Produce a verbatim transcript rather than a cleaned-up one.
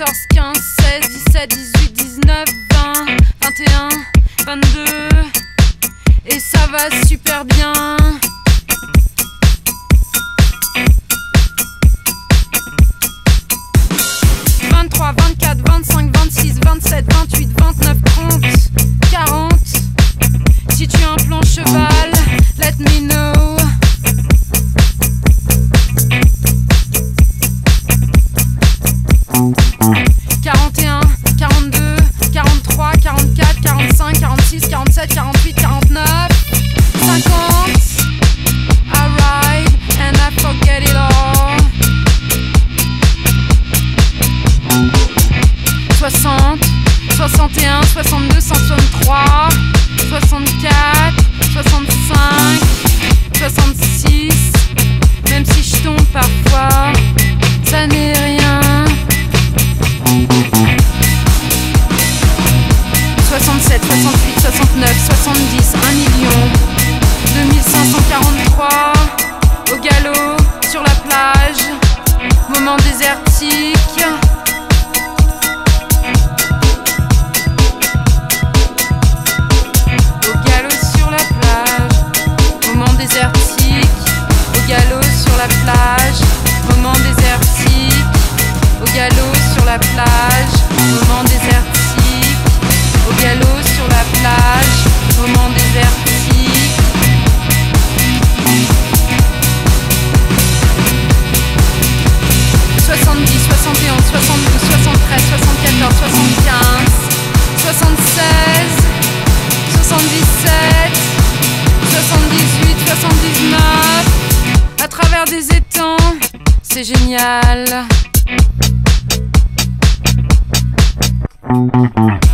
quatorze, quinze, seize, dix-sept, dix-huit, dix-neuf, vingt, vingt et un, vingt-deux. Et ça va super bien. vingt-trois, vingt-quatre, vingt-cinq, vingt-six, vingt-sept, vingt-huit, vingt-neuf, trente, quarante. Si tu as un plan cheval, let me know. quarante et un, quarante-deux, quarante-trois, quarante-quatre, quarante-cinq, quarante-six, quarante-sept, quarante-huit, quarante-neuf, cinquante. I ride and I forget it all. soixante, soixante et un, soixante-deux, soixante-trois, soixante-quatre, soixante-cinq, soixante-six. Même si je tombe parfois, ça n'est rien. soixante-sept, soixante-huit, soixante-neuf, soixante-dix, un million, deux mille cinq cent quarante-trois. Au galop, sur la plage, moment désertique. Au galop sur la plage, moment désertique. Au galop sur la plage, moment désertique. Au galop sur la plage, moment désertique. Au galop sur la plage, moment désertique. soixante-dix, soixante et onze, soixante-douze, soixante-treize, soixante-quatorze, soixante-quinze, soixante-seize, soixante-dix-sept, soixante-dix-huit, soixante-dix-neuf. À travers des étangs, c'est génial.